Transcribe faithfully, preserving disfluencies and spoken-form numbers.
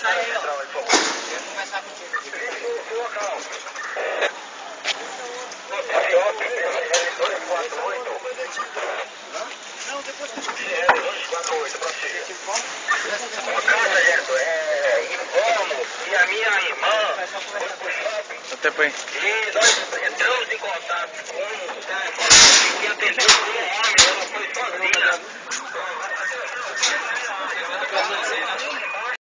sai aí, ó. Quero conversar contigo aqui. Não, depois que eu É, dois quatro oito, pra você. Uma casa, Gerson, é Ivone e a minha irmã foi pro shopping. Até bem. E nós entramos em contato com um telefone que atendeu por um homem, ela foi sozinha.